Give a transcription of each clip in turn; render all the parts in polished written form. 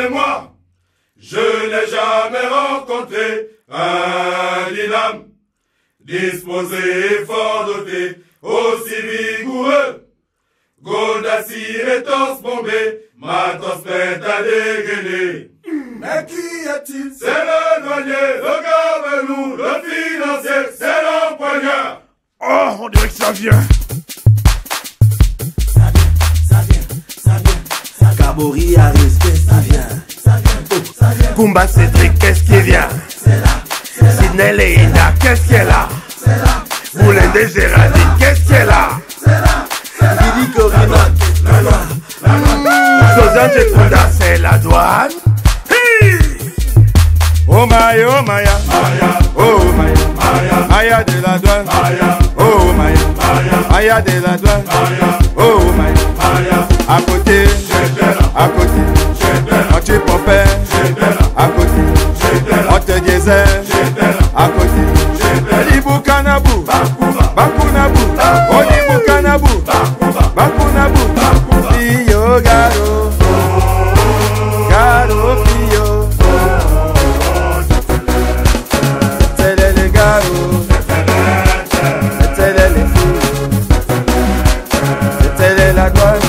moi, je n'ai jamais rencontré un dyname disposé et fort doté, aussi vigoureux. Goldassi et torse bombé, matos prête à dégainer. Mais qui est-il? C'est le douanier, le gabelou, le financier, c'est l'empoigneur. Oh, on dirait que ça vient. Gabori a respect, ça vient. Kumba Cédric, qu'est-ce qui vient? Sidney Leïna, qu'est-ce qu'elle a? Moulin de Géraldine, qu'est-ce qu'elle a? Didi Corina, Sozan Jetunda, c'est la douane. Oh Maya, oh Maya, oh Maya, Maya de la douane. Oh Maya, Maya de la douane. Oh Maya, à côté, anti-popé, à côté, anti-diesel, à côté, Libu Kanabou, Bakunabu, Onibu Kanabou, Bakunabu, Pio Garo, Garo Pio, Télé les Garo, Télé les fous, Télé la douane,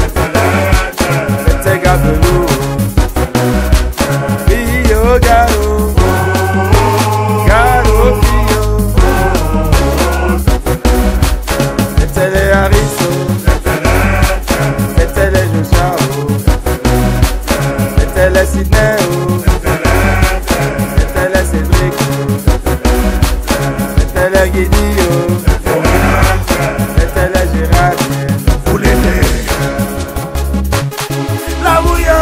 Télé Gabelou, Pio Garo, Garo Pio, Télé Aristo, Télé Joshao, Télé Sidney, Télé Cédric, Télé Guidio, Télé Gérard, vous l'aidez. La mouilla,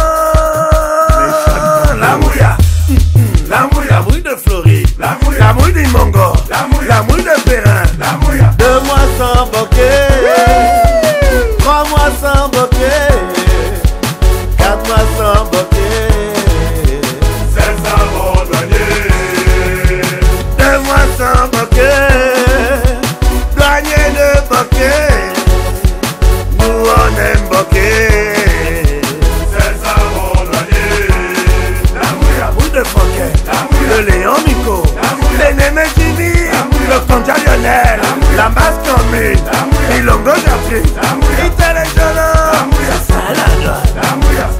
la mouilla, la mouille de Floride, la mouille du Mongo, la mouille de Perrin, 2 mois sans bokeh, 3 mois sans bokeh, 4 mois sans bokeh, C'est ça mon douanier. 2 mois sans bokeh, douanier de bokeh, nous on aime bokeh. C'est ça mon douanier. La mouille de bokeh, le Léon Miko, le Némé Jimmy, le Conja Lionel, la masse commune, Ilongo Jafri, Intelligent, c'est ça la douane.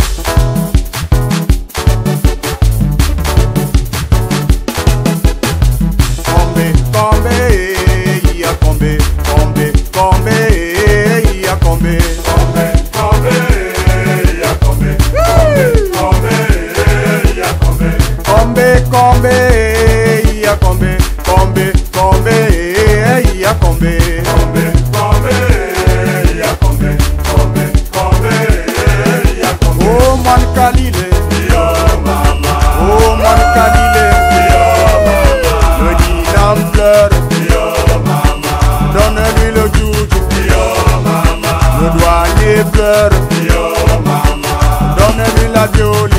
oh man Kalile, oh man Kalile, le dyname pleure, donne-lui le joujou, le douanier pleure, donne-lui la violine,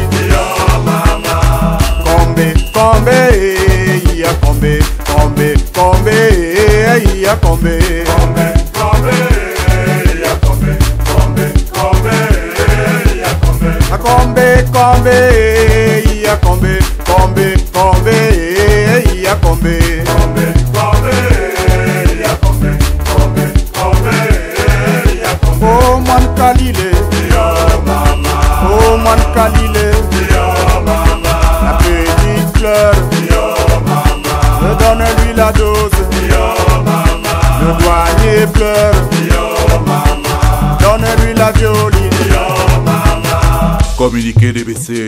Combe, ya Combe, ya Combe, Combe, ya Combe, ya Combe. Oh man Kalile, oh man Kalile, la petite pleure, donne-lui la dose, le douanier pleure, donne-lui la violine. Communiqué DBC.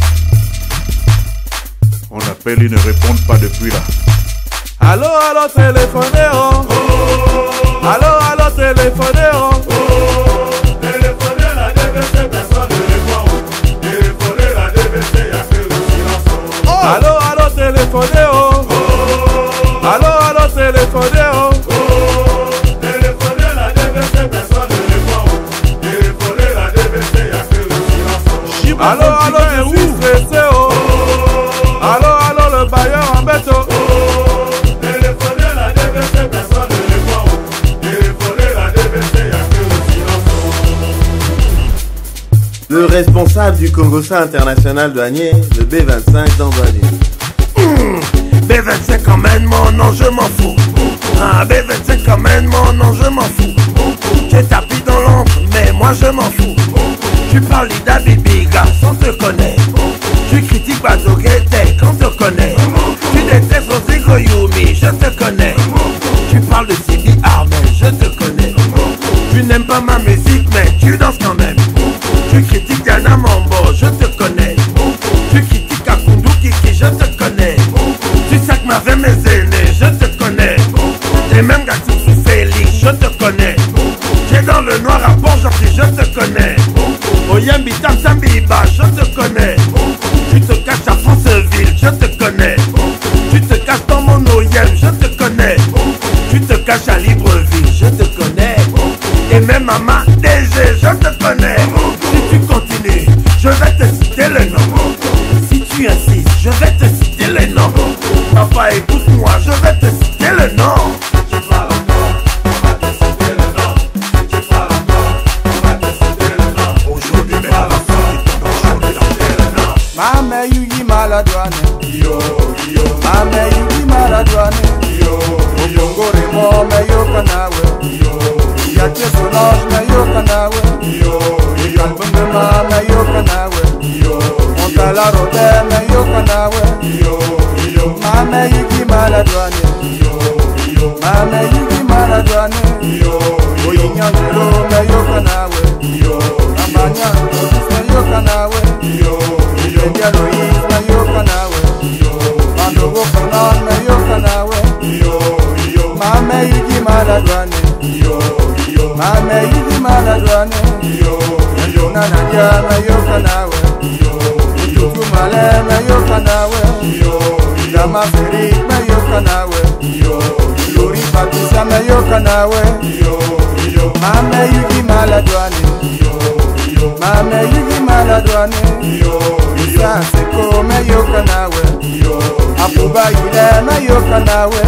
On appelle, ils ne répondent pas depuis là. Allô, allô, téléphonez-on. Allô, téléphonez-on. Téléphonez la DBC, personne ne répond. Téléphonez la DBC, y'a que le silence. Allô, téléphonez-on. Allô, téléphonez-on. Téléphonez la DBC, personne ne répond. Téléphonez la DBC, y'a que le silence. Allô, je suis stressé, oh. Allô, le bailleur en bête, oh. Téléphonez la DBC, personne ne répond. Téléphonez la DBC, y'a que le silence. Le responsable du Congossa International douanier, le B25 d'Ambali. B25 emmène mon nom, je m'en fous. Ah, B25 emmène mon nom, je m'en fous. J'ai tapé dans l'ombre, mais moi je m'en fous. Tu parles d'Abibi, garçon te connaît. Tu critiques Bazogete, on te connaît. Tu détestes Rodrigo Yumi, je te connais. Tu parles de Sidi Armel, je te connais. Tu n'aimes pas ma musique, mais tu danses quand même. Tu critiques Diana Mambo, je te connais. Tu critiques Akundu Kiki, je te connais. Tu sacs ma vie, mes aînés, je te connais. Les mêmes gars qui sous Félix, je te connais. J'ai dans le noir à Port-Gentil, je te connais. Oyambi Tamsambiba, je te connais. Tu te caches à Franceville, je te connais. Tu te caches dans mon OIM, je te connais. Tu te caches à Libreville, je te connais. Et même à ma DG, je te connais. Si tu continues, je vais te citer le nom. Si tu insistes, je vais te citer les noms. Papa, écoute-moi, je vais te citer le nom. Tu parles encore, on va te citer le nom. Tu parles encore, on va te citer le nom. Aujourd'hui, Tu parles encore, on va te citer le nom. Mame yugi maladwane, Yo, yo, mame yugi maladwane. yo, yo, Ngore mo me yoka nawe, yo, yake Solange me yoka nawe. yo, yo, Kalbunge ma me yoka nawe, yo, Montala Robe me yoka nawe. yo, yo, Mame yugi maladwane, yo, mame yugi maladwane. yo, Oyinyangelo me yoka nawe, yo, Amanya Odis me yoka nawe. yo, India Lois me yoka nawe, Mandogo Fanon me yoka nawe. yo, Mame yugi maladwane, yo, mame yugi maladwane. yo, Nanadia me yoka nawe, Tutu Male me yoka nawe. Yama Ferik me yoka nawe, Lori Patricia me yoka nawe. Mame yugi maladwane, mame yugi maladwane. Isa Seko me yoka nawe, Apuba Ile me yoka nawe.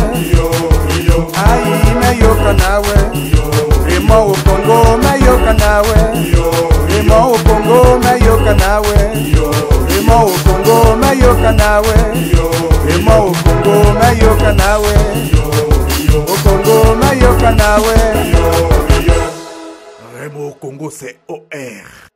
Ayi me yoka nawe, Remo Okongo me yoka nawe. Remo Okongo me yoka nawe, Remo Okongo me yoka nawe. Remo Okongo me yoka nawe, Okongo me yoka nawe. Remo Congo, c'est OR.